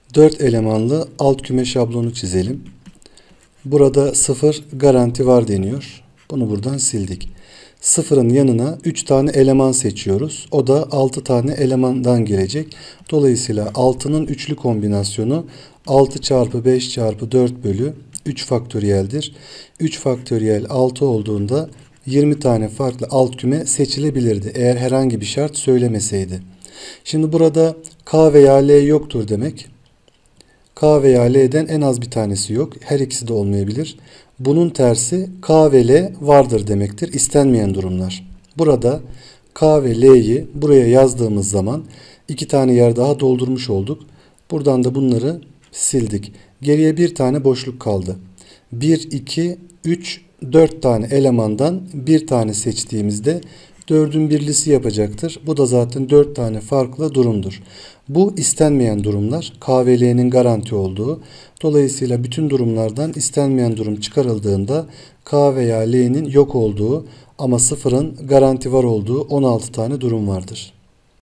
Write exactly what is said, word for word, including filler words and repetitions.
dört elemanlı alt küme şablonu çizelim. Burada sıfır garanti var deniyor. Bunu buradan sildik. Sıfırın yanına üç tane eleman seçiyoruz. O da altı tane elemandan gelecek. Dolayısıyla altının üçlü kombinasyonu altı çarpı beş çarpı dört bölü üç faktöriyeldir. üç faktöriyel altı olduğunda yirmi tane farklı alt küme seçilebilirdi. Eğer herhangi bir şart söylemeseydi. Şimdi burada K veya L yoktur demek. K veya L'den en az bir tanesi yok. Her ikisi de olmayabilir. Bunun tersi K ve L vardır demektir. İstenmeyen durumlar. Burada K ve L'yi buraya yazdığımız zaman iki tane yer daha doldurmuş olduk. Buradan da bunları sildik. Geriye bir tane boşluk kaldı. bir, iki, üç, dört tane elemandan bir tane seçtiğimizde dördün birlisi yapacaktır. Bu da zaten dört tane farklı durumdur. Bu istenmeyen durumlar. K ve L'nin garanti olduğu. Dolayısıyla bütün durumlardan istenmeyen durum çıkarıldığında K veya L'nin yok olduğu ama sıfırın garanti var olduğu on altı tane durum vardır.